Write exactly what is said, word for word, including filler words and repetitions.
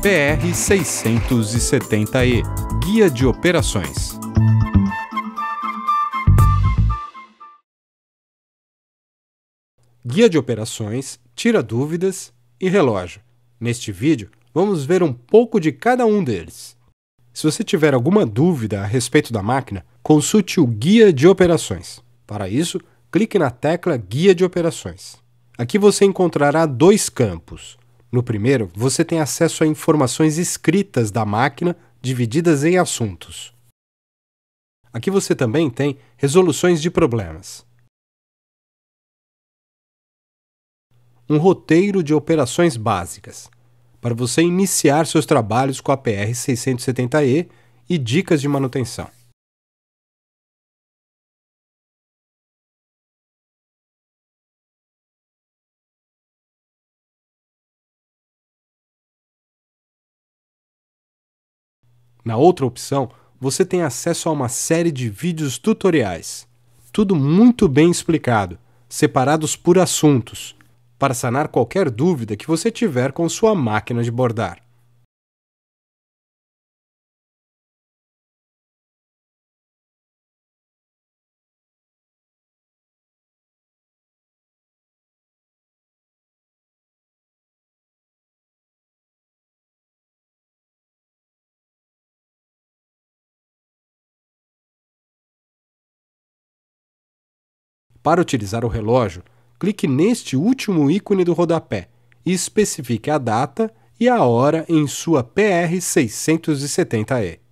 P R seiscentos e setenta E – Guia de Operações. Guia de Operações, Tira Dúvidas e Relógio. Neste vídeo, vamos ver um pouco de cada um deles. Se você tiver alguma dúvida a respeito da máquina, consulte o Guia de Operações. Para isso, clique na tecla Guia de Operações. Aqui você encontrará dois campos. No primeiro, você tem acesso a informações escritas da máquina divididas em assuntos. Aqui você também tem resoluções de problemas. Um roteiro de operações básicas, para você iniciar seus trabalhos com a P R seiscentos e setenta E e dicas de manutenção. Na outra opção, você tem acesso a uma série de vídeos tutoriais, tudo muito bem explicado, separados por assuntos, para sanar qualquer dúvida que você tiver com sua máquina de bordar. Para utilizar o relógio, clique neste último ícone do rodapé e especifique a data e a hora em sua P R seiscentos e setenta E.